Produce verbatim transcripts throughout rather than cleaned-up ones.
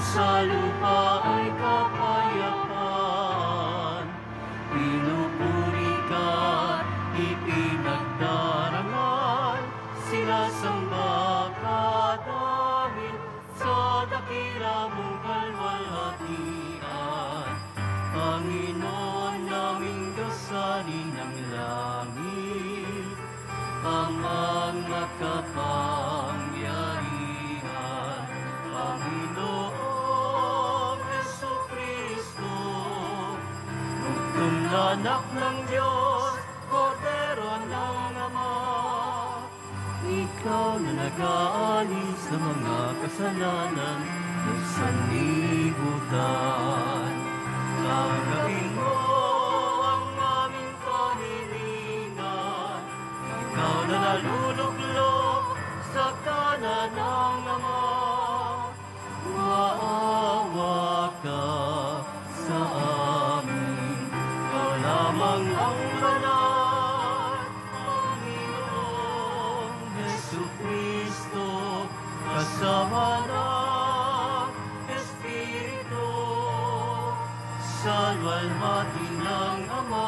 sa lupa ay kapayapaan. Pinupuri ka, ipinagdarangal, sinasamba ka dahil sa dakila mong kalwalhatian. Panginoon naming dasali ng langit, Amang makapangyarihan, Panginoong Jesucristo, bugtong na anak ng Diyos, Kordero ng Ama. Ikaw na nag-aalis sa mga kasalanan ng sanlibutan. Tanggapin mo ang aming paniningan, ikaw na naluluklok sa kanan ng Ama. Maawa ka sa amin, ikaw lamang ang banal, Panginoong Jesucristo, kasama ng Espiritu, sa luwalhati ng Ama.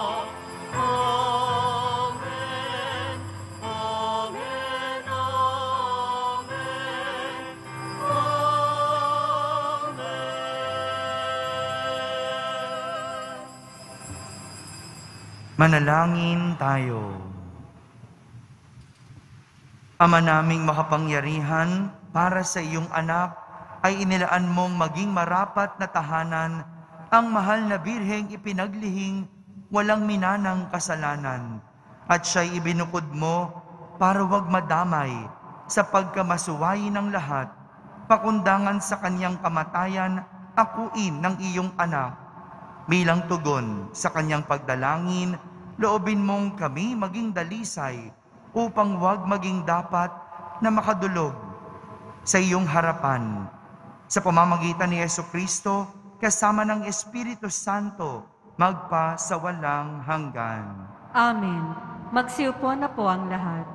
Amen, Amen, Amen, Amen. Manalangin tayo. Ama naming makapangyarihan, para sa iyong anak ay inilaan mong maging marapat na tahanan ang mahal na birheng ipinaglihing walang minanang kasalanan, at siya'y ibinukod mo para wag madamay sa pagkamasuwayi ng lahat, pakundangan sa kanyang kamatayan, akuin ng iyong anak. Bilang tugon sa kanyang pagdalangin, loobin mong kami maging dalisay upang wag maging dapat na makadulog sa iyong harapan. Sa pamamagitan ni Jesucristo, kasama ng Espiritu Santo, magpa sa walang hanggan. Amen. Magsiupo na po ang lahat.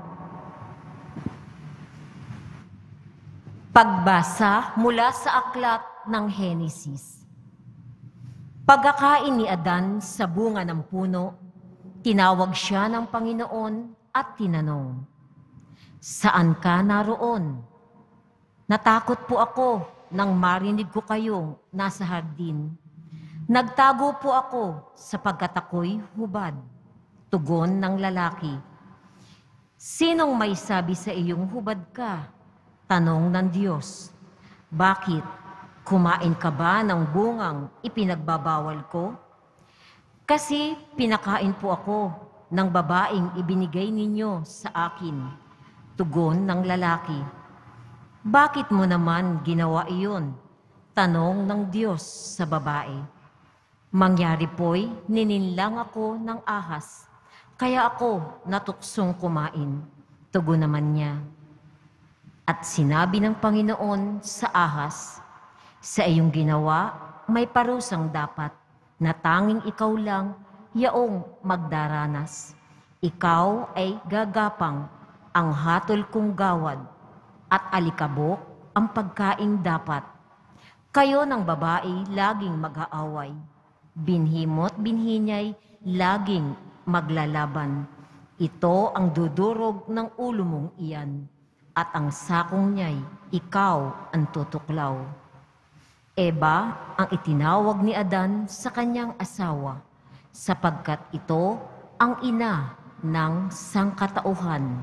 Pagbasa mula sa aklat ng Henesis. Pagkakain ni Adan sa bunga ng puno, tinawag siya ng Panginoon at tinanong, "Saan ka naroon?" "Natakot po ako nang marinig ko kayong nasa hardin. Nagtago po ako sapagkat ako'y hubad." Tugon ng lalaki, "Sinong may sabi sa iyong hubad ka?" Tanong ng Diyos, "Bakit? Kumain ka ba ng bungang ipinagbabawal ko? Kasi pinakain po ako ng babaeng ibinigay ninyo sa akin." Tugon ng lalaki, "Bakit mo naman ginawa iyon?" Tanong ng Diyos sa babae, "Mangyari po'y nininlang ako ng ahas, kaya ako natuksong kumain." Tugon naman niya. At sinabi ng Panginoon sa ahas, "Sa iyong ginawa may parusang dapat, na tanging ikaw lang yaong magdaranas. Ikaw ay gagapang ang hatol kong gawad, at alikabok ang pagkaing dapat. Kayo ng babae laging mag-aaway, binhi mo't binhi niya'y laging maglalaban. Ito ang dudurog ng ulo mong iyan, at ang sakong niya'y ikaw ang tutuklaw." Eba ang itinawag ni Adan sa kanyang asawa, sapagkat ito ang ina ng sangkatauhan.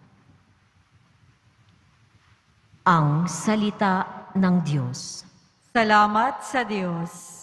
Ang salita ng Diyos. Salamat sa Diyos.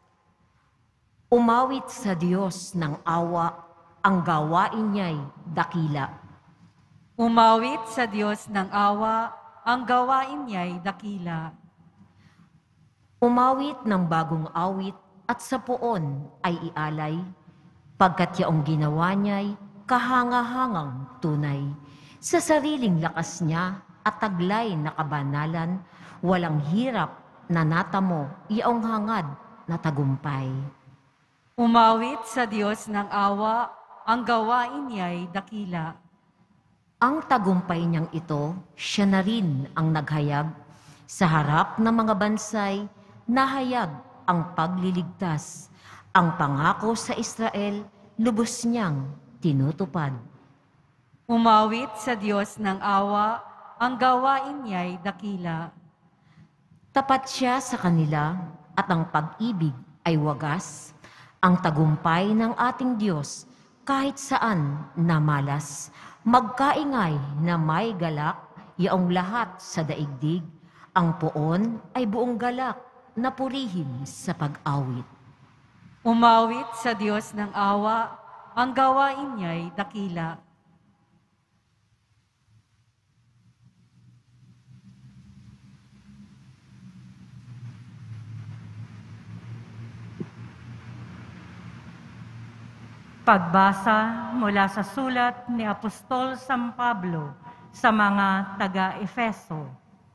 Umawit sa Diyos ng awa, ang gawain niya'y dakila. Umawit sa Diyos ng awa, ang gawain niya'y dakila. Umawit ng bagong awit at sa poon ay ialay, pagkat yaong ginawa niya'y kahanga-hangang tunay. Sa sariling lakas niya at taglay na kabanalan, walang hirap na natamo yaong hangad na tagumpay. Umawit sa Diyos ng awa, ang gawain niya'y dakila. Ang tagumpay niyang ito, siya na rin ang naghayag. Sa harap ng mga bansay, nahayag ang pagliligtas. Ang pangako sa Israel, lubos niyang tinutupad. Umawit sa Diyos ng awa, ang gawain niya'y dakila. Tapat siya sa kanila at ang pag-ibig ay wagas. Ang tagumpay ng ating Diyos kahit saan na malas. Magkaingay na may galak, yaong lahat sa daigdig. Ang poon ay buong galak na purihin sa pag-awit. Umawit sa Diyos ng awa, ang gawain niya'y dakila. Pagbasa mula sa sulat ni Apostol San Pablo sa mga taga-Efeso.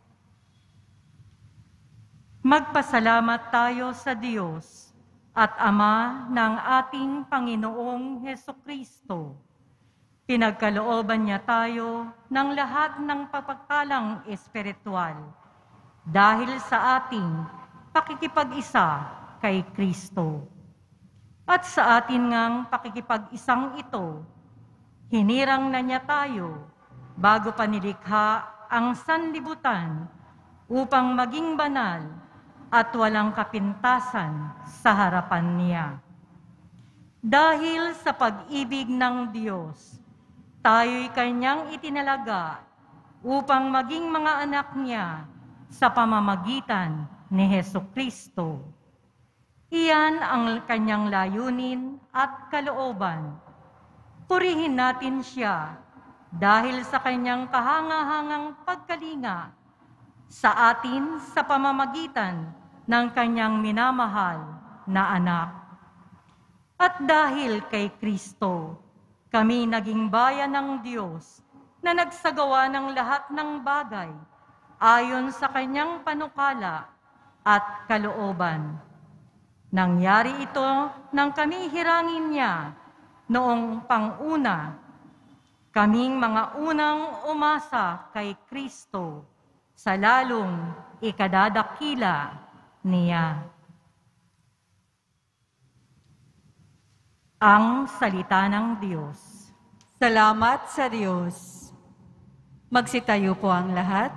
Magpasalamat tayo sa Diyos at Ama ng ating Panginoong Hesukristo. Pinagkalooban niya tayo ng lahat ng papagpalang espiritual dahil sa ating pakikipag-isa kay Kristo. At sa atin ngang pakikipag-isang ito, hinirang na niya tayo bago pa nilikha ang sanlibutan upang maging banal at walang kapintasan sa harapan niya. Dahil sa pag-ibig ng Diyos, tayo'y kanyang itinalaga upang maging mga anak niya sa pamamagitan ni Hesukristo. Iyan ang kanyang layunin at kalooban. Purihin natin siya dahil sa kanyang kahangahangang pagkalinga sa atin sa pamamagitan ng kanyang minamahal na anak. At dahil kay Kristo, kami naging bayan ng Diyos na nagsagawa ng lahat ng bagay ayon sa kanyang panukala at kalooban. Nangyari ito nang kami hirangin niya noong panguna, kaming mga unang umasa kay Kristo sa lalong ikadadakila niya. Ang salita ng Diyos. Salamat sa Diyos. Magsitayo po ang lahat.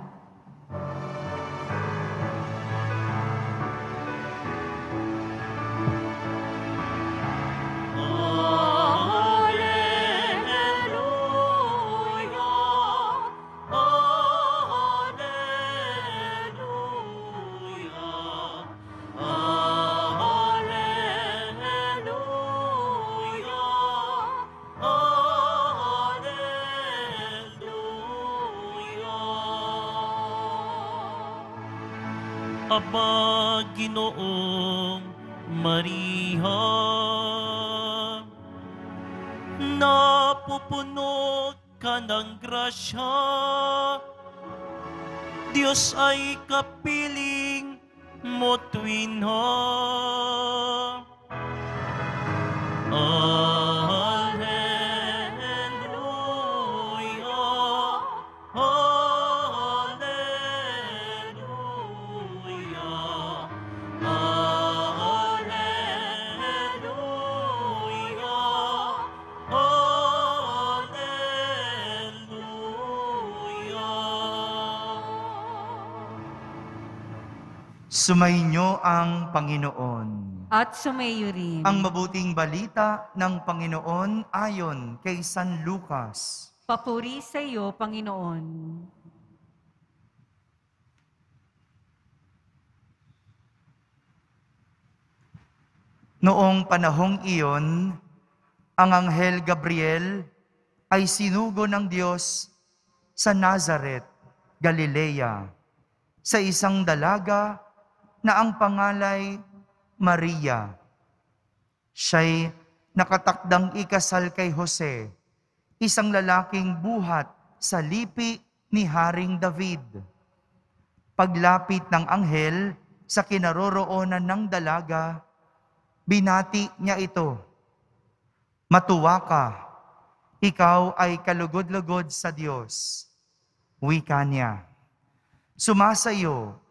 Aba, Ginoong Maria, napupuno ka ng grasya, Diyos ay kapiling mo tuwinha. Sumainyo ang Panginoon. At sumayo rin. Ang mabuting balita ng Panginoon ayon kay San Lucas. Papuri sa iyo, Panginoon. Noong panahong iyon, ang Anghel Gabriel ay sinugo ng Diyos sa Nazaret, Galilea, sa isang dalaga na ang pangalay Maria. Siya'y nakatakdang ikasal kay Jose, isang lalaking buhat sa lipi ni Haring David. Paglapit ng anghel sa kinaroroonan ng dalaga, binati niya ito, "Matuwa ka, ikaw ay kalugod-lugod sa Diyos." Wika niya, "Sumasayo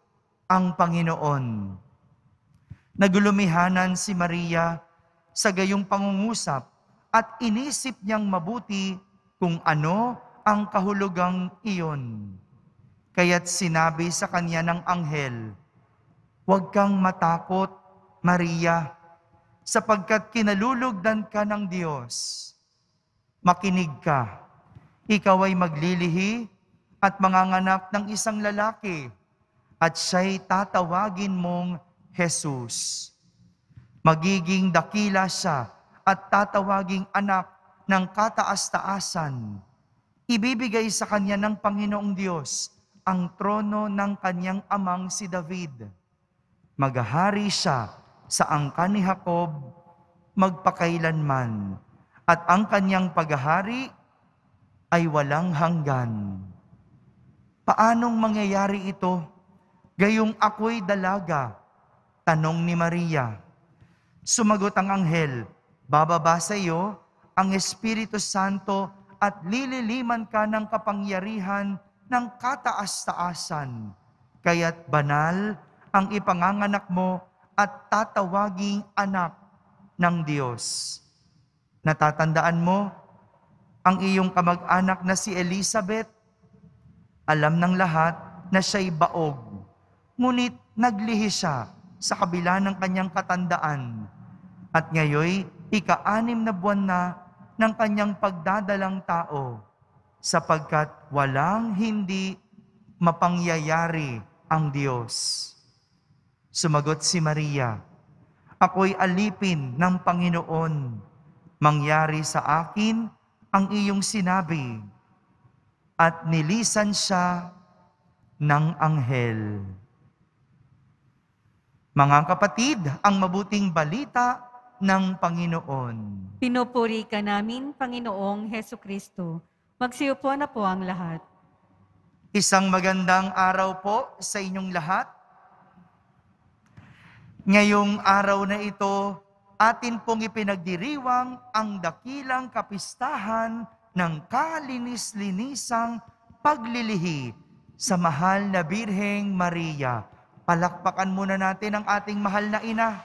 ang Panginoon. Nagulumihanan si Maria sa gayong pangungusap at inisip niyang mabuti kung ano ang kahulugang iyon. Kaya't sinabi sa kanya ng anghel, "Huwag kang matakot, Maria, sapagkat kinalulugdan ka ng Diyos. Makinig ka, ikaw ay maglilihi at manganganak ng isang lalaki, at siya'y tatawagin mong Jesus. Magiging dakila siya at tatawaging anak ng kataas-taasan. Ibibigay sa kanya ng Panginoong Diyos ang trono ng kanyang amang si David. Maghahari siya sa angkan ni Jacob magpakailanman, at ang kanyang paghahari ay walang hanggan." Paanong mangyayari ito? Gayong ako'y dalaga, tanong ni Maria. Sumagot ang anghel, "Bababa sa iyo ang Espiritu Santo at lililiman ka ng kapangyarihan ng kataas-taasan. Kaya't banal ang ipanganganak mo at tatawaging anak ng Diyos. Natatandaan mo, ang iyong kamag-anak na si Elizabeth, alam ng lahat na siya'y baog. Ngunit naglihi siya sa kabila ng kanyang katandaan. At ngayoy, ika-anim na buwan na ng kanyang pagdadalang tao, sapagkat walang hindi mapangyayari ang Diyos." Sumagot si Maria, "Ako'y alipin ng Panginoon. Mangyari sa akin ang iyong sinabi." At nilisan siya ng anghel. Mga kapatid, ang mabuting balita ng Panginoon. Pinupuri ka namin, Panginoong Heso Kristo. Magsiupo na po ang lahat. Isang magandang araw po sa inyong lahat. Ngayong araw na ito, atin pong ipinagdiriwang ang dakilang kapistahan ng kalinis-linisang paglilihi sa mahal na Birheng Maria. Palakpakan muna natin ang ating mahal na ina.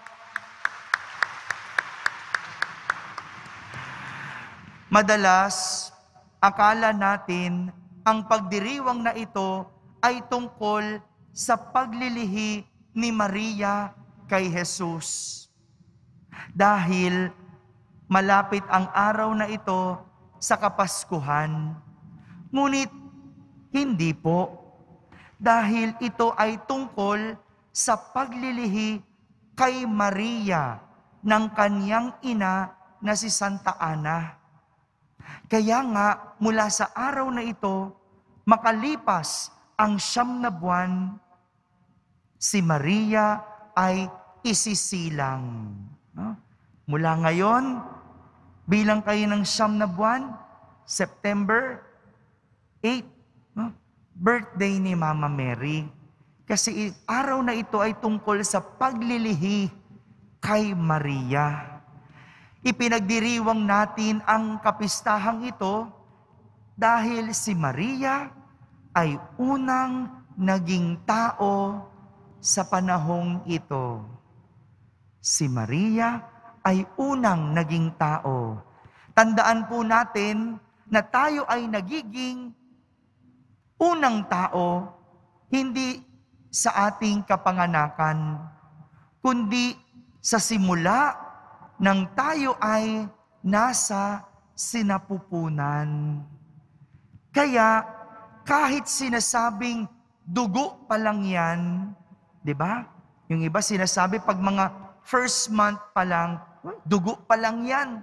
Madalas, akala natin ang pagdiriwang na ito ay tungkol sa paglilihi ni Maria kay Jesus. Dahil malapit ang araw na ito sa Kapaskuhan. Ngunit hindi po, dahil ito ay tungkol sa paglilihi kay Maria ng kanyang ina na si Santa Ana. Kaya nga, mula sa araw na ito, makalipas ang siyam na buwan, si Maria ay isisilang. No? Mula ngayon, bilang kayo ng siyam na buwan, September eighth, no? Birthday ni Mama Mary. Kasi araw na ito ay tungkol sa paglilihi kay Maria. Ipinagdiriwang natin ang kapistahang ito dahil si Maria ay unang naging tao sa panahong ito. Si Maria ay unang naging tao. Tandaan po natin na tayo ay nagiging unang tao hindi sa ating kapanganakan, kundi sa simula nang tayo ay nasa sinapupunan. Kaya kahit sinasabing dugo pa lang yan, di ba? Yung iba sinasabi pag mga first month pa lang, dugo pa lang yan.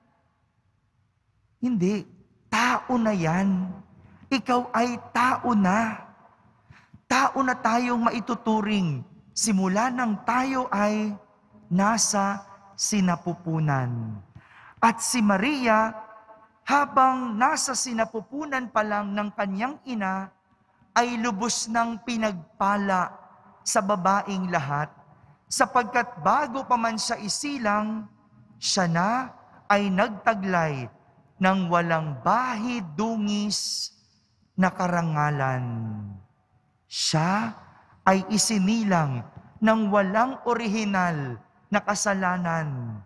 Hindi, tao na yan. Ikaw ay tao na. Tao na tayong maituturing simula nang tayo ay nasa sinapupunan. At si Maria, habang nasa sinapupunan pa lang ng kanyang ina, ay lubos ng pinagpala sa babaing lahat, sapagkat bago pa man siya isilang, siya na ay nagtaglay ng walang bahid dungis na karangalan. Siya ay isinilang ng walang orihinal na kasalanan.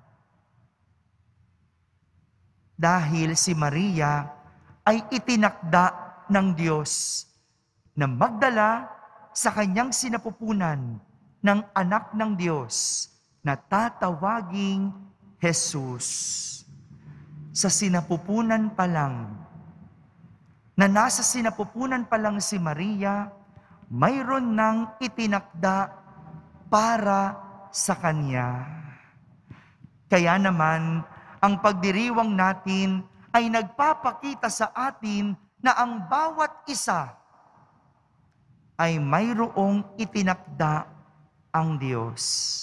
Dahil si Maria ay itinakda ng Diyos na magdala sa kanyang sinapupunan ng anak ng Diyos na tatawaging Jesus. Sa sinapupunan pa lang, na nasa sinapupunan pa lang si Maria, mayroon nang itinakda para sa kanya. Kaya naman, ang pagdiriwang natin ay nagpapakita sa atin na ang bawat isa ay mayroong itinakda ang Diyos.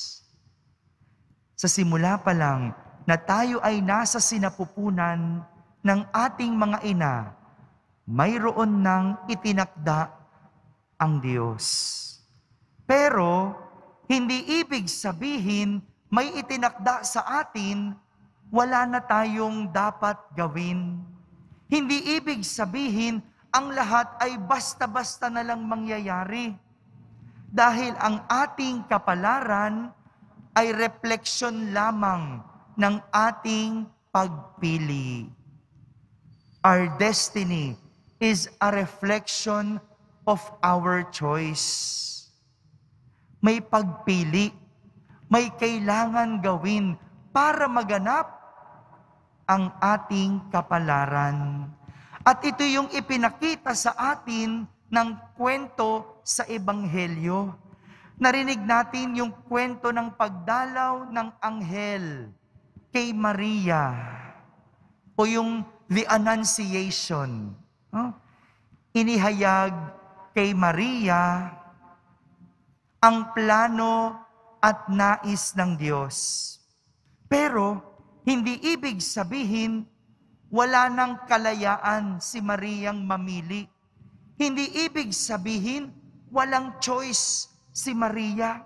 Sa simula pa lang na tayo ay nasa sinapupunan ng ating mga ina, mayroon nang itinakda ang Diyos. Pero, hindi ibig sabihin may itinakda sa atin, wala na tayong dapat gawin. Hindi ibig sabihin ang lahat ay basta-basta na lang mangyayari. Dahil ang ating kapalaran ay refleksyon lamang ng ating pagpili. Our destiny is a reflection of our choice. May pagpili, may kailangan gawin para maganap ang ating kapalaran. At ito yung ipinakita sa atin ng kwento sa Ebanghelyo. Narinig natin yung kwento ng pagdalaw ng anghel kay Maria o yung the Annunciation. Huh? Inihayag kay Maria ang plano at nais ng Diyos. Pero hindi ibig sabihin wala nang kalayaan si Mariang mamili. Hindi ibig sabihin walang choice si Maria.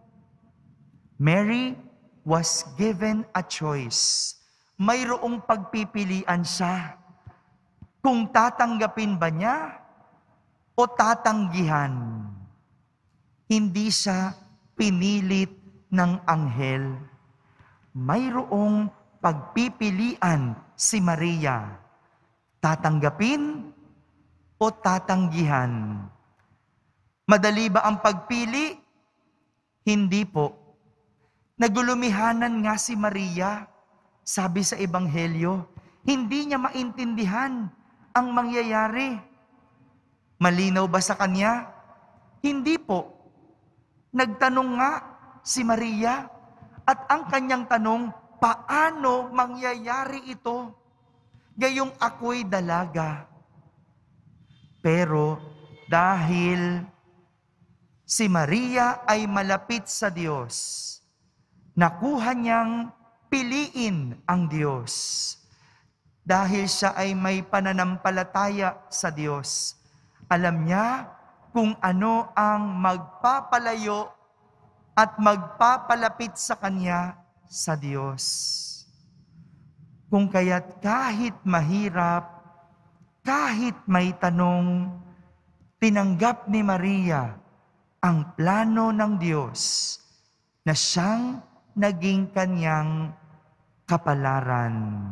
Mary was given a choice. Mayroong pagpipilian siya kung tatanggapin ba niya o tatanggihan. Hindi siya pinilit ng anghel. Mayroong pagpipilian si Maria. Tatanggapin o tatanggihan? Madali ba ang pagpili? Hindi po. Nagulumihanan nga si Maria, sabi sa Ebanghelyo, hindi niya maintindihan ang mangyayari. Malinaw ba sa kanya? Hindi po. Nagtanong nga si Maria at ang kanyang tanong, paano mangyayari ito? Gayong ako'y dalaga. Pero dahil si Maria ay malapit sa Diyos, nakuha niyang piliin ang Diyos. Dahil siya ay may pananampalataya sa Diyos, alam niya kung ano ang magpapalayo at magpapalapit sa Kanya sa Diyos. Kung kaya't kahit mahirap, kahit may tanong, tinanggap ni Maria ang plano ng Diyos na siyang naging kanyang kapalaran.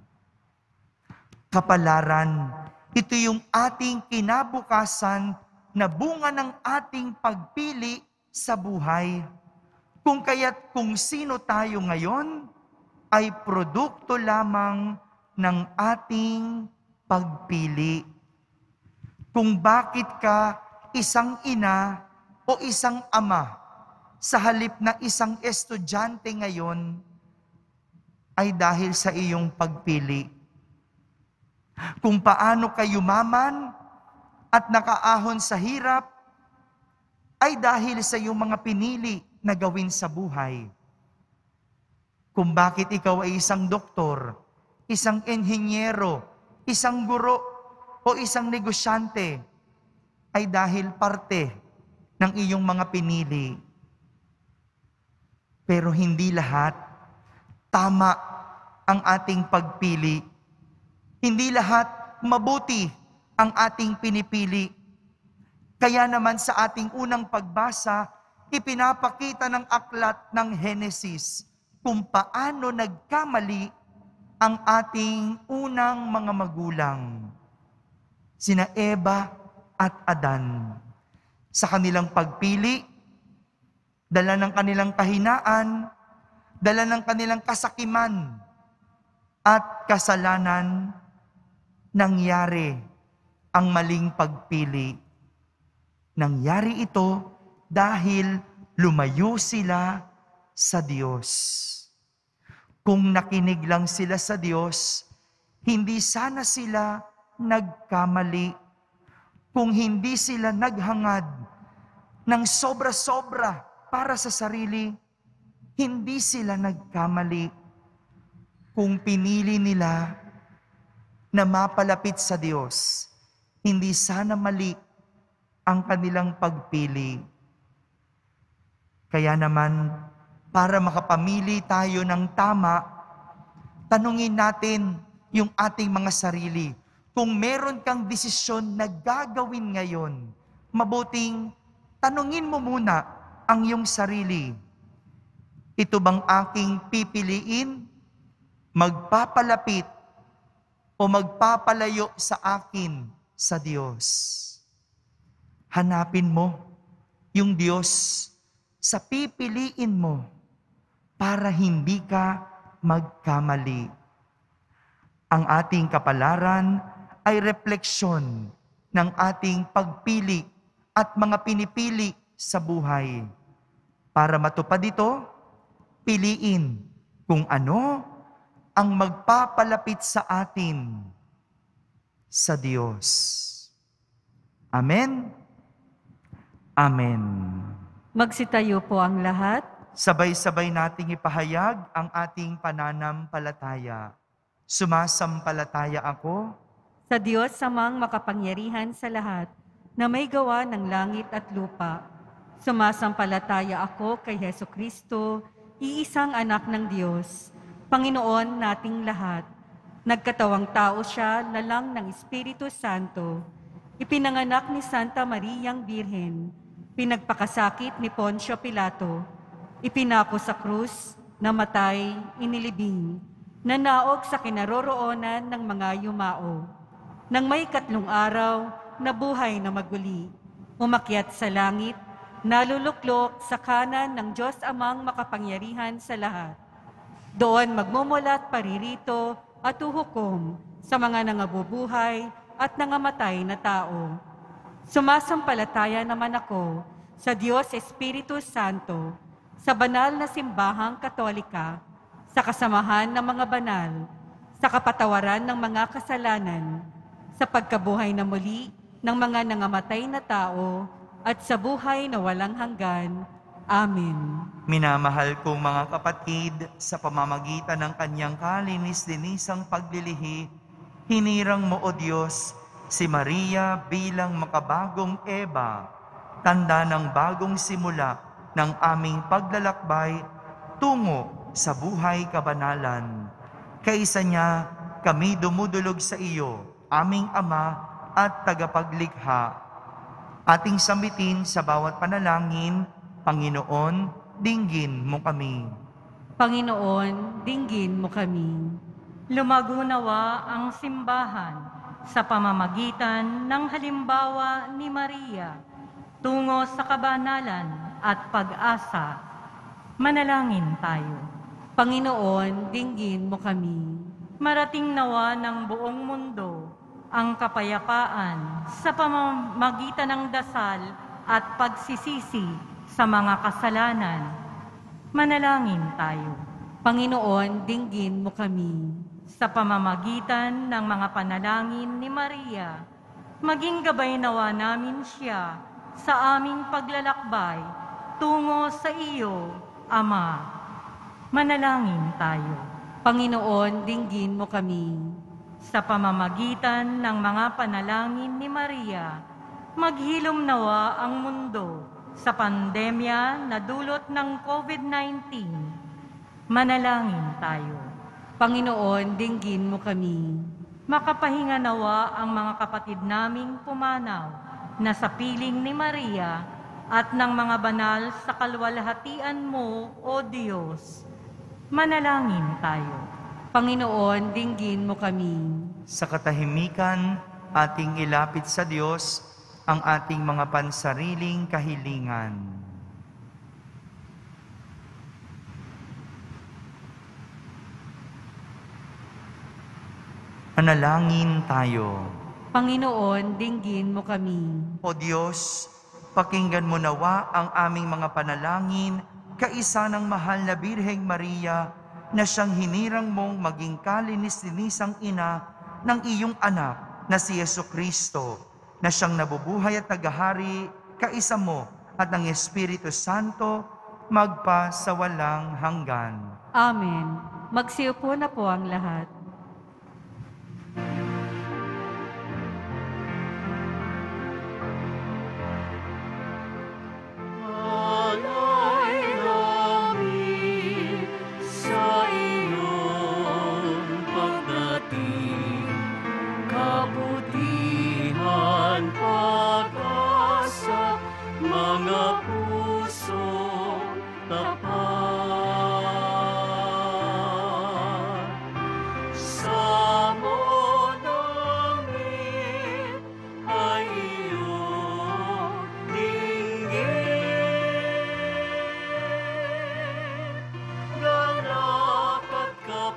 Kapalaran, ito yung ating kinabukasan na bunga ng ating pagpili sa buhay. Kung kaya't kung sino tayo ngayon, ay produkto lamang ng ating pagpili. Kung bakit ka isang ina o isang ama sa halip na isang estudyante ngayon, ay dahil sa iyong pagpili. Kung paano ka yumaman at nakaahon sa hirap, ay dahil sa iyong mga pinili na gawin sa buhay. Kung bakit ikaw ay isang doktor, isang inhinyero, isang guro, o isang negosyante, ay dahil parte ng iyong mga pinili. Pero hindi lahat tama ang ating pagpili. Hindi lahat mabuti ang ating pinipili. Kaya naman sa ating unang pagbasa, ipinapakita ng aklat ng Henesis kung paano nagkamali ang ating unang mga magulang, sina Eva at Adan. Sa kanilang pagpili, dala ng kanilang kahinaan, dala ng kanilang kasakiman at kasalanan, nangyari ang maling pagpili. Nangyari ito dahil lumayo sila sa Diyos. Kung nakinig lang sila sa Diyos, hindi sana sila nagkamali. Kung hindi sila naghangad ng sobra-sobra para sa sarili, hindi sila nagkamali. Kung pinili nila na mapalapit sa Diyos, hindi sana mali ang kanilang pagpili. Kaya naman, para makapamili tayo ng tama, tanungin natin yung ating mga sarili. Kung meron kang desisyon na gagawin ngayon, mabuting tanungin mo muna ang iyong sarili. Ito bang aking pipiliin, magpapalapit, o magpapalayo sa akin sa Diyos? Hanapin mo yung Diyos sa pipiliin mo para hindi ka magkamali. Ang ating kapalaran ay refleksyon ng ating pagpili at mga pinipili sa buhay. Para matupad ito, piliin kung ano ang magpapalapit sa atin sa Diyos. Amen? Amen. Magsitayo po ang lahat. Sabay-sabay nating ipahayag ang ating pananampalataya. Sumasampalataya ako Sa Diyos samang makapangyarihan sa lahat, na may gawa ng langit at lupa. Sumasampalataya ako kay Hesu Kristo, iisang anak ng Diyos, Panginoon nating lahat. Nagkatawang tao siya na lang ng Espiritu Santo. Ipinanganak ni Santa Mariang Birhen. Pinagpakasakit ni Poncio Pilato. Ipinako sa krus, namatay, inilibing. Nanaog sa kinaroroonan ng mga yumao. Nang may katlong araw, nabuhay na maguli. Umakyat sa langit, naluluklok sa kanan ng Diyos Amang makapangyarihan sa lahat. Doon magmumulat paririto at uhukom sa mga nangabubuhay at nangamatay na tao. Sumasampalataya naman ako sa Diyos Espiritu Santo, sa banal na simbahang Katolika, sa kasamahan ng mga banal, sa kapatawaran ng mga kasalanan, sa pagkabuhay na muli ng mga nangamatay na tao, at sa buhay na walang hanggan. Amen. Minamahal kong mga kapatid, sa pamamagitan ng kanyang kalinis-linisang paglilihi, hinirang mo, O Diyos, si Maria bilang makabagong Eva, tanda ng bagong simula ng aming paglalakbay tungo sa buhay kabanalan. Kaisa niya, kami dumudulog sa iyo, aming Ama at tagapaglikha. Ating sambitin sa bawat panalangin, Panginoon, dinggin mo kami. Panginoon, dinggin mo kami. Lumago nawa ang simbahan sa pamamagitan ng halimbawa ni Maria tungo sa kabanalan at pag-asa. Manalangin tayo. Panginoon, dinggin mo kami. Marating nawa ng buong mundo ang kapayapaan sa pamamagitan ng dasal at pagsisisi sa mga kasalanan. Manalangin tayo. Panginoon, dinggin mo kami. Sa pamamagitan ng mga panalangin ni Maria, maging gabay nawa namin siya sa aming paglalakbay tungo sa iyo, Ama. Manalangin tayo. Panginoon, dinggin mo kami. Sa pamamagitan ng mga panalangin ni Maria, maghilom nawa ang mundo sa pandemya na dulot ng COVID nineteen. Manalangin tayo. Panginoon, dinggin mo kami. Makapahinga nawa ang mga kapatid naming pumanaw na sa piling ni Maria at ng mga banal sa kalwalhatian mo, O Diyos. Manalangin tayo. Panginoon, dinggin mo kami. Sa katahimikan, ating ilapit sa Diyos ang ating mga pansariling kahilingan. Manalangin tayo. Panginoon, dinggin mo kami. O Diyos, pakinggan mo nawa ang aming mga panalangin kaisa ng mahal na Birheng Maria na siyang hinirang mong maging kalinis-linisang ina ng iyong anak na si Jesucristo, na siyang nabubuhay at naghahari kaisa mo at ng Espiritu Santo magpa sa walang hanggan. Amen. Magsiupo na po ang lahat. Alay namin sa iyong pagdating, kabutihan, pag-asa, mga pusong tapat. Samo namin ay iyong dinggin. Galak at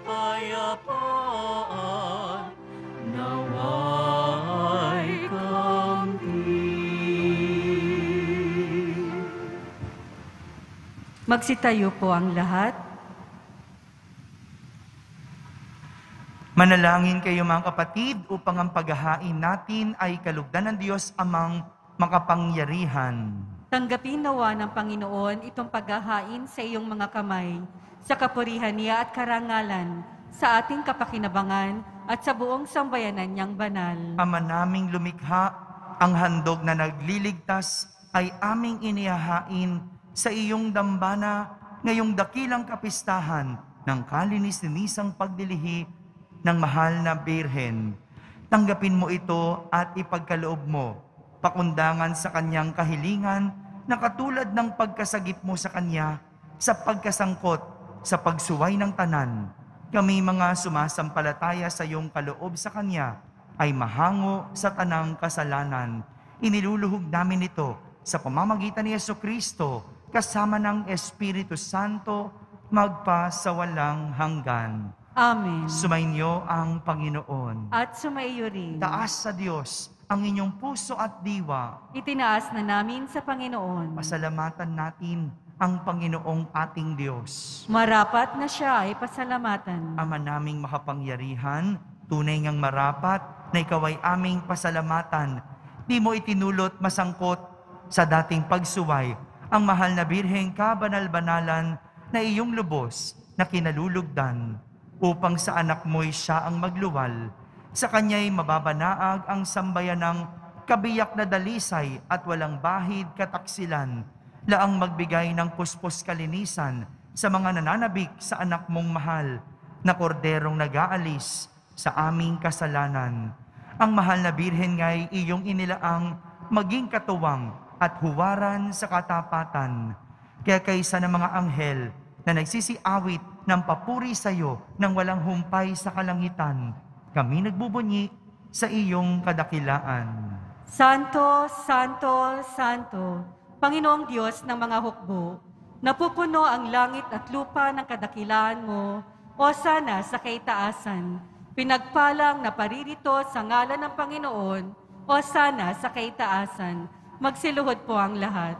kapayapaan nawa'y kamtin. Magsitayo po ang lahat. Manalangin kayo mga kapatid upang ang paghahain natin ay kalugdan ng Diyos amang makapangyarihan. Tanggapin nawa ng Panginoon itong paghahain sa iyong mga kamay, sa kapurihan niya at karangalan, sa ating kapakinabangan at sa buong sambayanan niyang banal. Ama naming lumikha, ang handog na nagliligtas ay aming inihahain sa iyong dambana ngayong dakilang kapistahan ng kalinis-linisang pagdilihi ng mahal na Birhen. Tanggapin mo ito at ipagkaloob mo, pakundangan sa kanyang kahilingan na katulad ng pagkasagip mo sa kanya sa pagkasangkot sa pagsuway ng tanan. Kami mga sumasampalataya sa iyong kaloob sa kanya ay mahango sa tanang kasalanan. Iniluluhog namin ito sa pamamagitan ni Jesucristo kasama ng Espiritu Santo magpa sa walang hanggan. Amen. Sumainyo ang Panginoon. At sumaiyo rin. Taas sa Diyos ang inyong puso at diwa. Itinaas na namin sa Panginoon. Pasalamatan natin ang Panginoong ating Diyos. Marapat na siya ay pasalamatan. Ama naming makapangyarihan, tunay ngang marapat na ikaw ay aming pasalamatan. Di mo itinulot masangkot sa dating pagsuway ang mahal na Birheng kabanal-banalan na iyong lubos na kinalulugdan upang sa anak mo'y siya ang magluwal. Sa kanya'y mababanaag ang sambayan ng kabiyak na dalisay at walang bahid kataksilan, laang magbigay ng puspos kalinisan sa mga nananabik sa anak mong mahal, na korderong nag-aalis sa aming kasalanan. Ang mahal na Birhen nga'y iyong inilaang maging katuwang at huwaran sa katapatan. Kaya kaysa ng mga anghel na nagsisiawit ng papuri sa iyo nang walang humpay sa kalangitan, kami nagbubunyi sa iyong kadakilaan. Santo, Santo, Santo, Panginoong Diyos ng mga hukbo, napupuno ang langit at lupa ng kadakilaan mo, o sana sa kaitaasan. Pinagpalang na paririto sa ngalan ng Panginoon, o sana sa kaitaasan. Magsiluhod po ang lahat.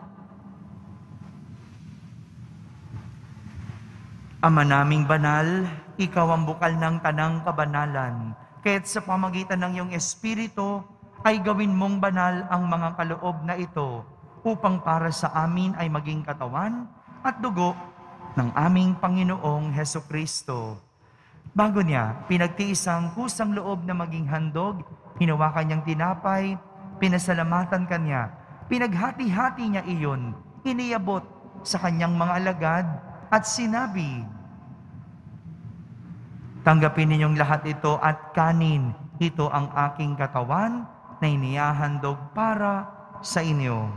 Ama naming banal, ikaw ang bukal ng tanang kabanalan. Kaya't sa pamagitan ng iyong Espiritu, ay gawin mong banal ang mga kaloob na ito, upang para sa amin ay maging katawan at dugo ng aming Panginoong Hesukristo. Bago niya, pinagtiis ang kusang loob na maging handog, hinawakan niyang tinapay, pinasalamatan kanya, pinaghati-hati niya iyon, iniabot sa kanyang mga alagad at sinabi, tanggapin ninyong lahat ito at kanin, ito ang aking katawan na inihahandog para sa inyo.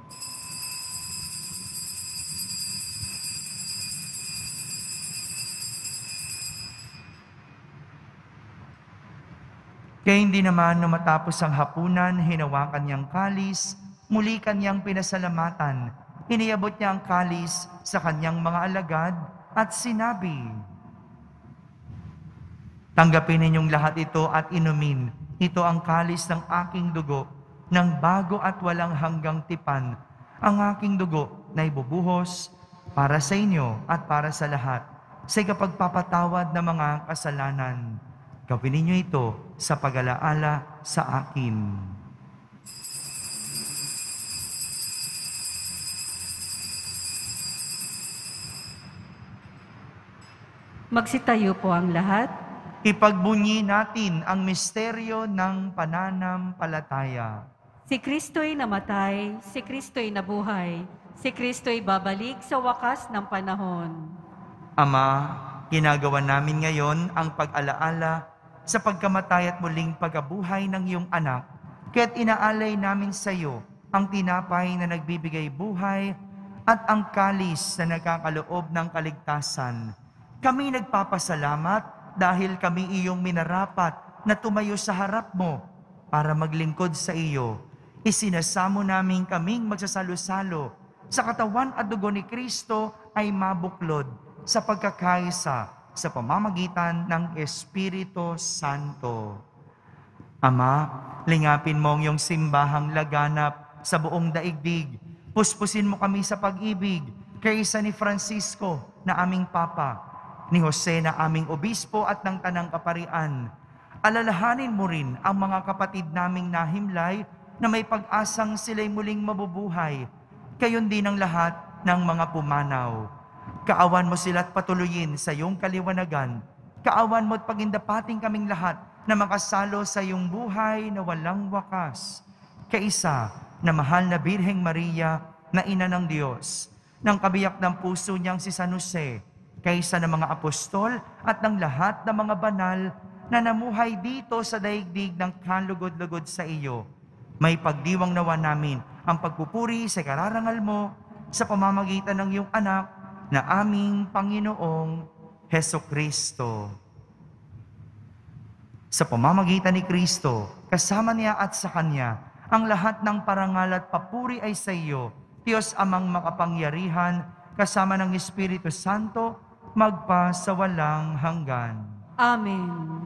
Kaya hindi naman na matapos ang hapunan, hinawakan niyang kalis, muli kanyang pinasalamatan. Iniabot niya ang kalis sa kanyang mga alagad at sinabi, "Tanggapin ninyong lahat ito at inumin. Ito ang kalis ng aking dugo, ng bago at walang hanggang tipan. Ang aking dugo na ibubuhos para sa inyo at para sa lahat, sa ikapagpapatawad ng mga kasalanan. Gawin ninyo ito sa pag-alaala sa akin." Magsitayo po ang lahat. Ipagbunyi natin ang misteryo ng pananampalataya. Si Kristo'y namatay, si Kristo'y nabuhay, si Kristo'y babalik sa wakas ng panahon. Ama, ginagawa namin ngayon ang pag-alaala sa pagkamatay at muling pagabuhay ng iyong anak, kaya't inaalay namin sa iyo ang tinapay na nagbibigay buhay at ang kalis na nagkakaloob ng kaligtasan. Kami nagpapasalamat dahil kami iyong minarapat na tumayo sa harap mo para maglingkod sa iyo. Isinasamo namin kaming magsasalo-salo sa katawan at dugo ni Kristo ay mabuklod sa pagkakaisa sa pamamagitan ng Espiritu Santo. Ama, lingapin mo ang iyong simbahang laganap sa buong daigdig. Puspusin mo kami sa pag-ibig kaysa ni Francisco na aming Papa, ni Jose na aming Obispo at ng Tanang Kaparian. Alalahanin mo rin ang mga kapatid naming nahimlay na may pag-asang sila'y muling mabubuhay. Gayon din ang lahat ng mga pumanaw. Kaawan mo sila at patuloyin sa iyong kaliwanagan. Kaawan mo at pagindapating kaming lahat na makasalo sa iyong buhay na walang wakas. Kaisa na mahal na Birheng Maria na Ina ng Diyos, ng kabiyak ng puso niyang si San Jose, kaysa ng mga apostol at ng lahat ng mga banal na namuhay dito sa daigdig ng kalugod-lugod sa iyo. May pagdiwang nawa namin ang pagpupuri sa kararangal mo sa pamamagitan ng iyong anak na aming Panginoong Hesukristo. Sa pamamagitan ni Kristo, kasama niya at sa Kanya, ang lahat ng parangal at papuri ay sa iyo, Diyos Amang makapangyarihan, kasama ng Espiritu Santo, magpa sa walang hanggan. Amen.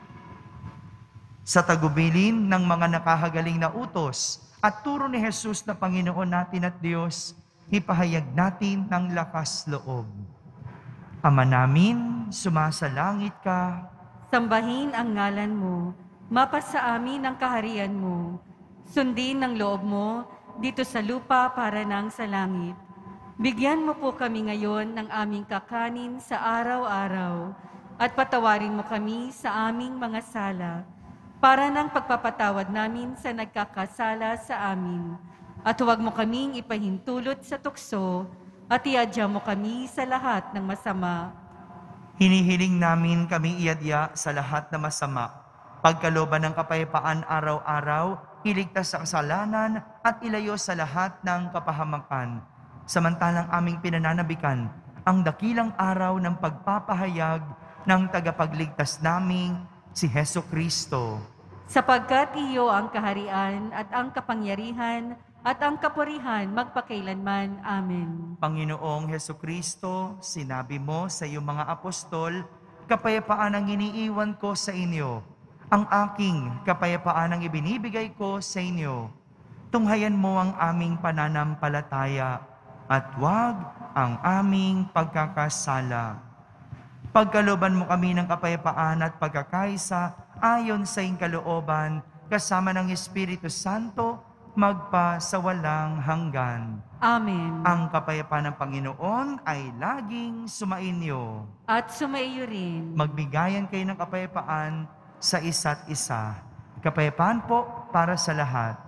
Sa tagubilin ng mga nakahagaling na utos at turo ni Jesus na Panginoon natin at Diyos, ipahayag natin ng lakas loob. Ama namin, sumasalangit ka. Sambahin ang ngalan mo, mapasa amin ang kaharian mo. Sundin ang loob mo dito sa lupa para nang sa langit. Bigyan mo po kami ngayon ng aming kakanin sa araw-araw at patawarin mo kami sa aming mga sala para ng pagpapatawad namin sa nagkakasala sa amin. At huwag mo kaming ipahintulot sa tukso at iadya mo kami sa lahat ng masama. Hinihiling namin kami iadya sa lahat na masama. Pagkalooban ng kapayapaan araw-araw, iligtas sa kasalanan at ilayo sa lahat ng kapahamakan. Samantalang aming pinananabikan ang dakilang araw ng pagpapahayag ng tagapagligtas naming si Hesukristo. Sapagkat iyo ang kaharian at ang kapangyarihan at ang kapurihan magpakailanman. Amen. Panginoong Hesukristo, sinabi mo sa iyong mga apostol, kapayapaan ang iniiwan ko sa inyo. Ang aking kapayapaan ang ibinibigay ko sa inyo. Tunghayan mo ang aming pananampalataya at huwag ang aming pagkakasala. Pagkalooban mo kami ng kapayapaan at pagkakaisa ayon sa iyong kalooban, kasama ng Espiritu Santo, magpa sa walang hanggan. Amen. Ang kapayapaan ng Panginoon ay laging sumainyo. At sumaiyo rin. Magbigayan kayo ng kapayapaan sa isa't isa. Kapayapaan po para sa lahat.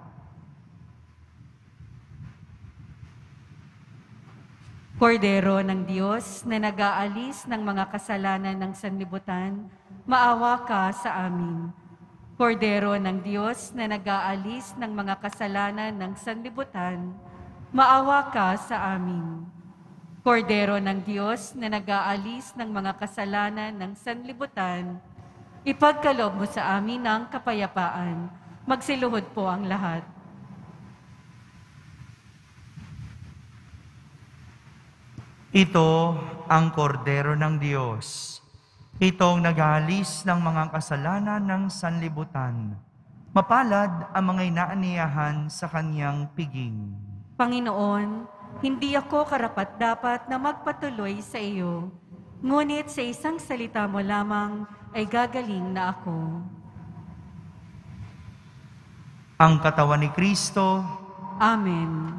Kordero ng Diyos na nag-aalis ng mga kasalanan ng sanlibutan, maawa ka sa amin. Kordero ng Diyos na nag-aalis ng mga kasalanan ng sanlibutan, maawa ka sa amin. Kordero ng Diyos na nag-aalis ng mga kasalanan ng sanlibutan, ipagkaloob mo sa amin ang kapayapaan. Magsiluhod po ang lahat. Ito ang kordero ng Diyos. Itong nag-aalis ng mga kasalanan ng sanlibutan. Mapalad ang mga inaaniyahan sa kanyang piging. Panginoon, hindi ako karapat-dapat na magpatuloy sa iyo, ngunit sa isang salita mo lamang ay gagaling na ako. Ang katawan ni Kristo. Amen.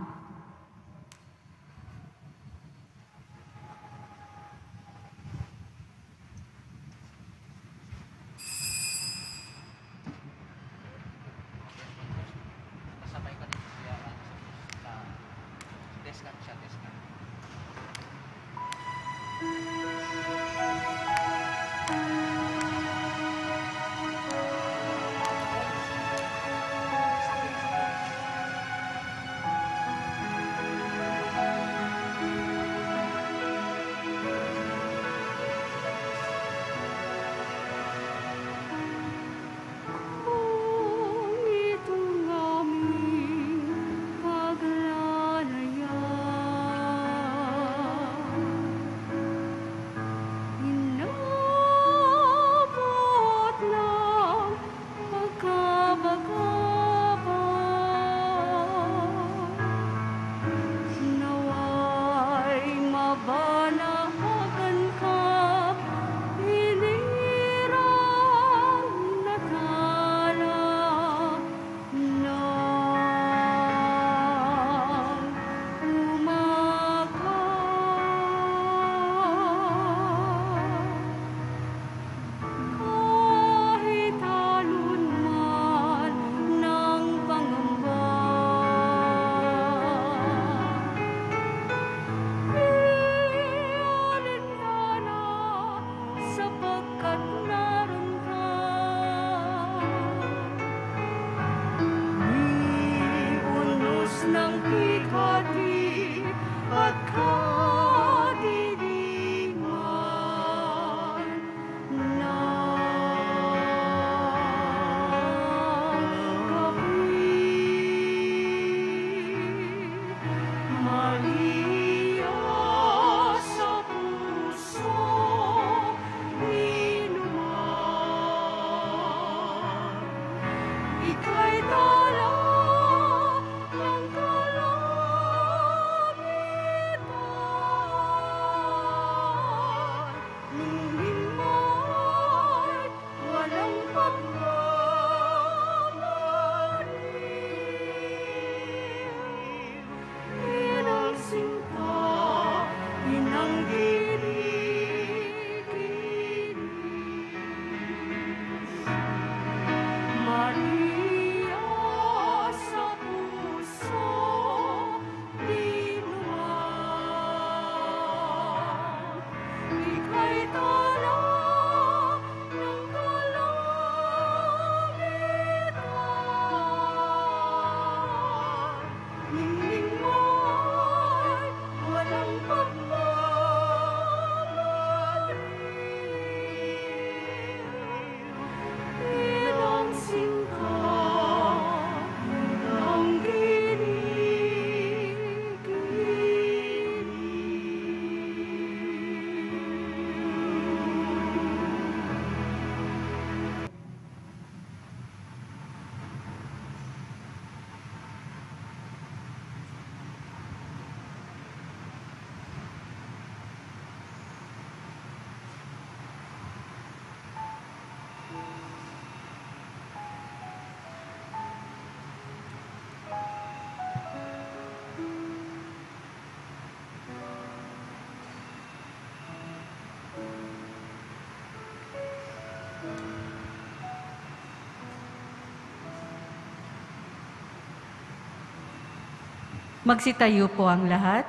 Magsitayo po ang lahat.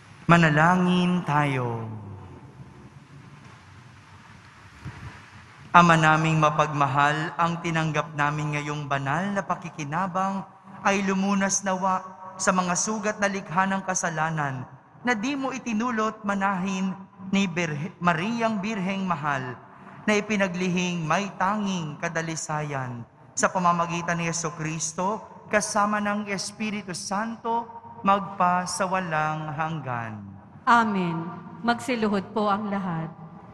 Manalangin tayo. Ama naming mapagmahal, ang tinanggap namin ngayong banal na pakikinabang ay lumunas nawa sa mga sugat na likha ng kasalanan na di mo itinulot manahin ni Birhe, Mariang Birheng Mahal na ipinaglihing may tanging kadalisayan sa pamamagitan ni Jesucristo kasama ng Espiritu Santo magpa sa walang hanggan. Amen. Magsiluhod po ang lahat.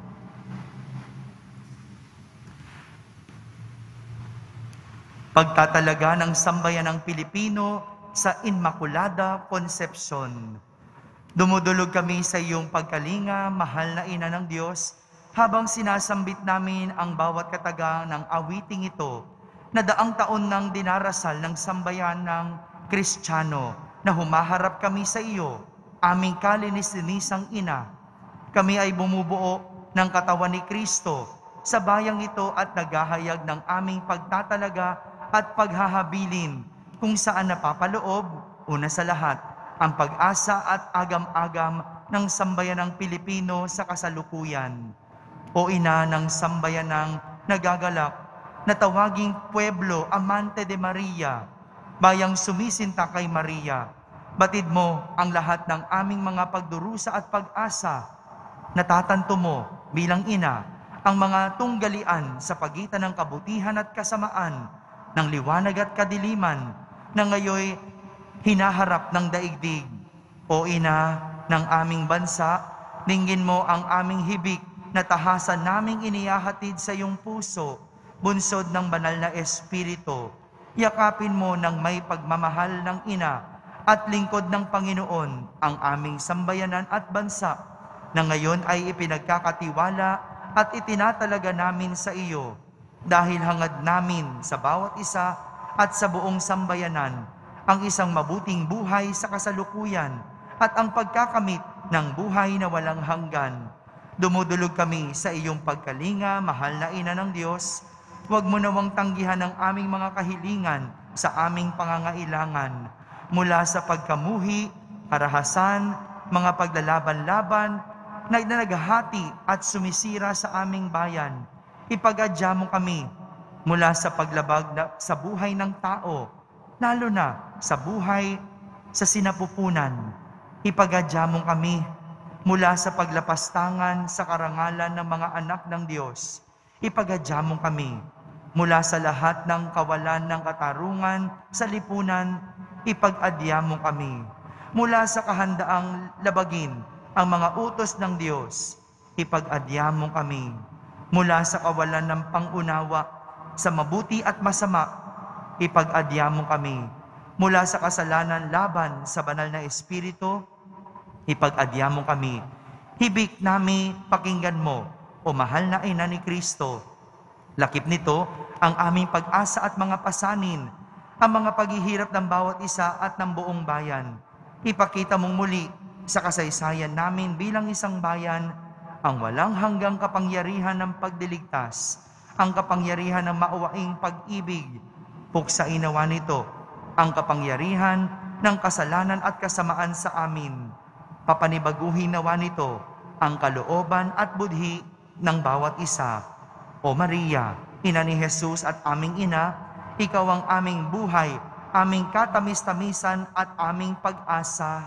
Pagtatalaga ng sambayan ng Pilipino sa Immaculada Concepcion. Dumudulog kami sa iyong pagkalinga, mahal na Ina ng Diyos, habang sinasambit namin ang bawat katagang ng awiting ito na daang taon nang dinarasal ng sambayan ng Kristiyano na humaharap kami sa iyo, aming kalinis-linisang Ina. Kami ay bumubuo ng katawan ni Kristo sa bayang ito at naghahayag ng aming pagtatalaga at paghahabilin kung saan napapaloob, una sa lahat, ang pag-asa at agam-agam ng sambayan ng Pilipino sa kasalukuyan. O Ina ng sambayan ng nagagalak na tawaging Pueblo Amante de Maria, bayang sumisinta kay Maria, batid mo ang lahat ng aming mga pagdurusa at pag-asa. Natatanto mo bilang Ina ang mga tunggalian sa pagitan ng kabutihan at kasamaan, ng liwanag at kadiliman na ngayoy hinaharap ng daigdig. O Ina ng aming bansa, dinggin mo ang aming hibik na tahasan naming inihahatid sa iyong puso, bunsod ng banal na Espiritu. Yakapin mo ng may pagmamahal ng Ina at lingkod ng Panginoon ang aming sambayanan at bansa na ngayon ay ipinagkakatiwala at itinatalaga namin sa iyo. Dahil hangad namin sa bawat isa at sa buong sambayanan ang isang mabuting buhay sa kasalukuyan at ang pagkakamit ng buhay na walang hanggan. Dumudulog kami sa iyong pagkalinga, mahal na Ina ng Diyos. Huwag mo nawang tanggihan ang aming mga kahilingan sa aming pangangailangan mula sa pagkamuhi, karahasan, mga paglalaban-laban na naghahati at sumisira sa aming bayan. Ipagadya mo kami mula sa paglabag na, sa buhay ng tao, lalo na sa buhay sa sinapupunan. Ipagadya mo kami mula sa paglapastangan sa karangalan ng mga anak ng Diyos. Ipagadya mo kami mula sa lahat ng kawalan ng katarungan sa lipunan. Ipag-adya mo kami mula sa kahandaang labagin ang mga utos ng Diyos. Ipag-adya mo kami mula sa kawalan ng pangunawa sa mabuti at masama. Ipag-adya mo kami mula sa kasalanan laban sa banal na Espiritu. Ipag-adya mo kami. Hibik nami pakinggan mo, o mahal na Ina ni Kristo. Lakip nito ang aming pag-asa at mga pasanin, ang mga paghihirap ng bawat isa at ng buong bayan. Ipakita mong muli sa kasaysayan namin bilang isang bayan ang walang hanggang kapangyarihan ng pagdiligtas, ang kapangyarihan ng mauwaing pag-ibig. Puksain nawa nito ang kapangyarihan ng kasalanan at kasamaan sa amin. Papanibaguhin nawa nito ang kalooban at budhi ng bawat isa. O Maria, Ina ni Jesus at aming Ina, ikaw ang aming buhay, aming katamis-tamisan at aming pag-asa.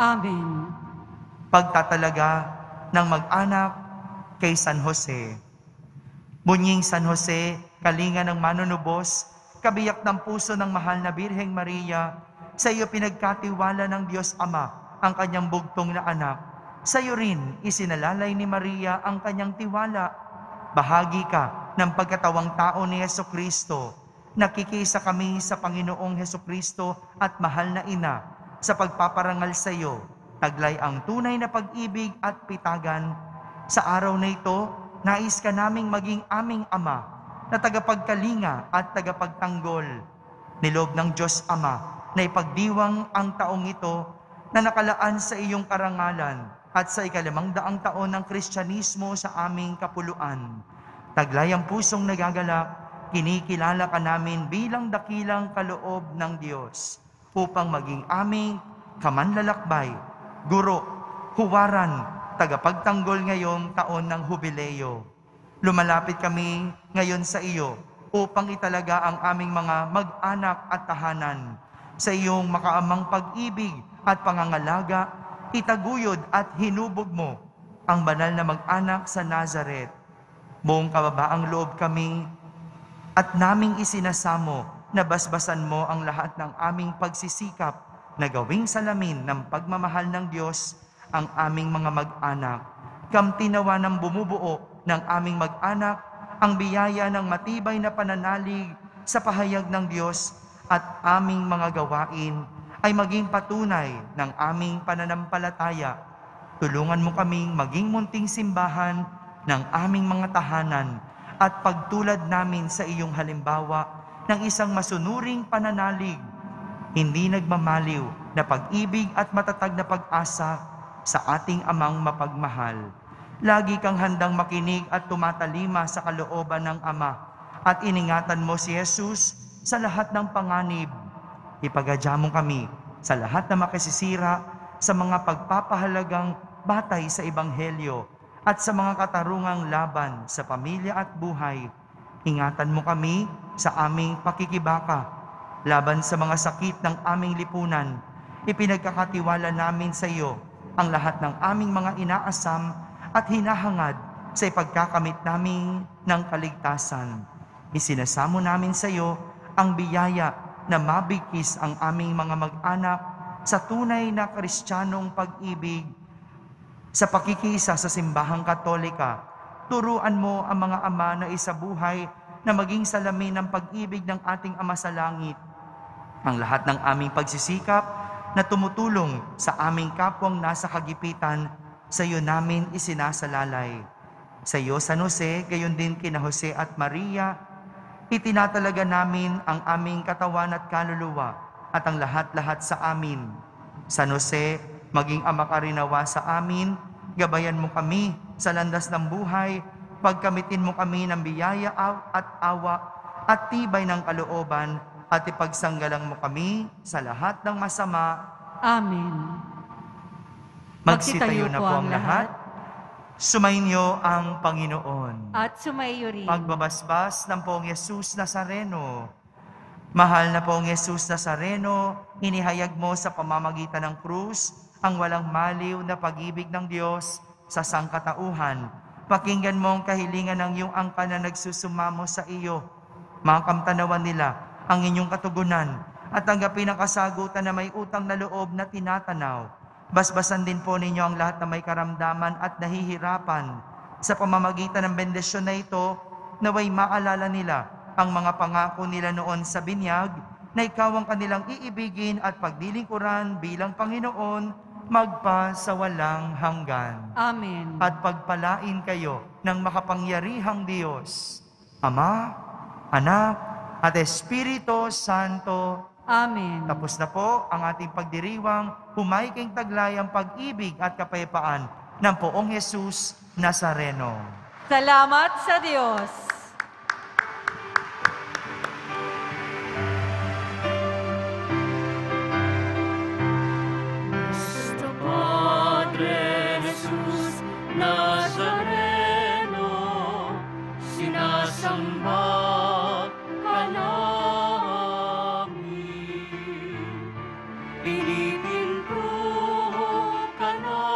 Amen. Pagtatalaga ng mag-anak kay San Jose. Bunying San Jose, kalinga ng manunubos, kabiyak ng puso ng mahal na Birheng Maria, sa iyo pinagkatiwala ng Diyos Ama ang kanyang bugtong na anak. Sa iyo rin isinalalay ni Maria ang kanyang tiwala. Bahagi ka ng pagkatawang tao ni Jesucristo. Nakikisa kami sa Panginoong Jesucristo at mahal na Ina sa pagpaparangal sa iyo. Taglay ang tunay na pag-ibig at pitagan. Sa araw na ito, nais ka naming maging aming Ama na tagapagkalinga at tagapagtanggol. Nilob ng Diyos Ama na ipagdiwang ang taong ito na nakalaan sa iyong karangalan at sa ikalimang daang taon ng Kristyanismo sa aming kapuluan. Taglay ang pusong nagagalak, kinikilala ka namin bilang dakilang kaloob ng Diyos upang maging aming kamanlalakbay, guro, huwaran, tagapagtanggol ngayong taon ng Hubileo. Lumalapit kami ngayon sa iyo upang italaga ang aming mga mag-anak at tahanan sa iyong makaamang pag-ibig at pangangalaga. Itaguyod at hinubog mo ang banal na mag-anak sa Nazaret. Buong kababaang loob kami at naming isinasamo na basbasan mo ang lahat ng aming pagsisikap na gawing salamin ng pagmamahal ng Diyos ang aming mga mag-anak. Kamtinawa ng bumubuo ng aming mag-anak ang biyaya ng matibay na pananalig sa pahayag ng Diyos at aming mga gawain ay maging patunay ng aming pananampalataya. Tulungan mo kaming maging munting simbahan ng aming mga tahanan at pagtulad namin sa iyong halimbawa ng isang masunuring pananalig, hindi nagmamaliw na pag-ibig at matatag na pag-asa sa ating amang mapagmahal. Lagi kang handang makinig at tumatalima sa kalooban ng Ama at iningatan mo si Jesus sa lahat ng panganib. Ipagadya mo kami sa lahat na makasisira sa mga pagpapahalagang batay sa Ebanghelyo at sa mga katarungang laban sa pamilya at buhay. Ingatan mo kami sa aming pakikibaka laban sa mga sakit ng aming lipunan. Ipinagkakatiwala namin sa iyo ang lahat ng aming mga inaasam at hinahangad sa ipagkakamit namin ng kaligtasan. Isinasamo namin sa iyo ang biyaya na mabigkis ang aming mga mag-anak sa tunay na Kristiyanong pag-ibig. Sa pakikiisa sa simbahang Katolika, turuan mo ang mga ama na isabuhay na maging salamin ng pag-ibig ng ating Ama sa langit. Ang lahat ng aming pagsisikap na tumutulong sa aming kapwang nasa kagipitan, sa iyo namin isinasalalay. Sa iyo, San Jose, gayon din kina Jose at Maria, itinatalaga namin ang aming katawan at kaluluwa at ang lahat-lahat sa amin. San Jose, maging ama ka rin nawa sa amin, gabayan mo kami sa landas ng buhay, pagkamitin mo kami ng biyaya at awa at tibay ng kalooban, at ipagsanggalang mo kami sa lahat ng masama. Amen. Magsitayo na po ang lahat. Sumainyo ang Panginoon. At sumaiyo rin. Pagbabasbas ng Poong Yesus Nazareno. Mahal na Poong Yesus Nazareno, inihayag mo sa pamamagitan ng krus ang walang maliw na pag-ibig ng Diyos sa sangkatauhan. Pakinggan mo ang kahilingan ng iyong angkan na nagsusumamo sa iyo. Makamtanawan nila ang inyong katugunan at tanggapin ang kasagutan na may utang na loob na tinatanaw. Basbasan din po ninyo ang lahat na may karamdaman at nahihirapan. Sa pamamagitan ng bendisyon na ito, naway maalala nila ang mga pangako nila noon sa binyag na ikaw ang kanilang iibigin at pagdilingkuran bilang Panginoon magpa sa walang hanggan. Amen. At pagpalain kayo ng makapangyarihang Diyos, Ama, Anak, at Espiritu Santo. Amen. Tapos na po ang ating pagdiriwang, humaiking taglay ang pag-ibig at kapayapaan ng Poong Jesus Nazareno. Salamat sa Diyos. Nuestro Padre Jesus Nazareno, sinasamba ka namin. Pinipinto ka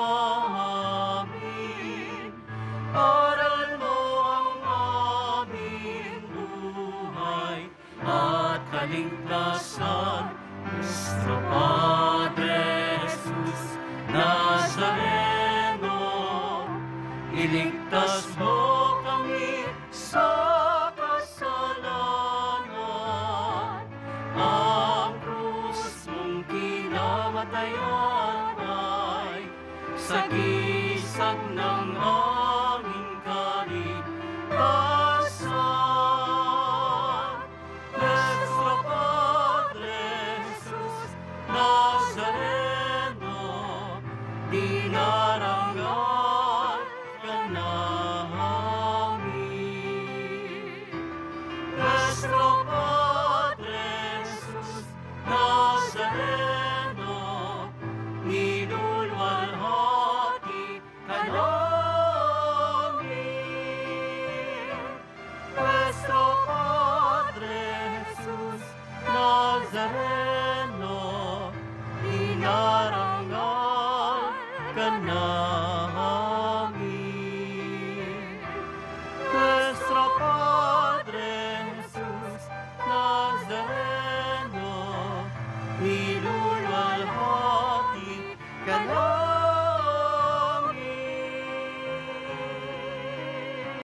namin. Aral mo ang aming buhay at kaligtasan. Nuestro Padre Jesus Nazareno, iligtas mo kami sa kasalanan. Ang krus mong kinamatayan ay sagisag ng aming kaligtasan. Nuestro Padre Jesus Nazareno, dinarangal ka namin. Nuestro Padre Jesus Nazareno, nilulwalhati ka namin. Nazareno, inarangal ka namin. Nuestro Padre Jesus Nazareno, ilu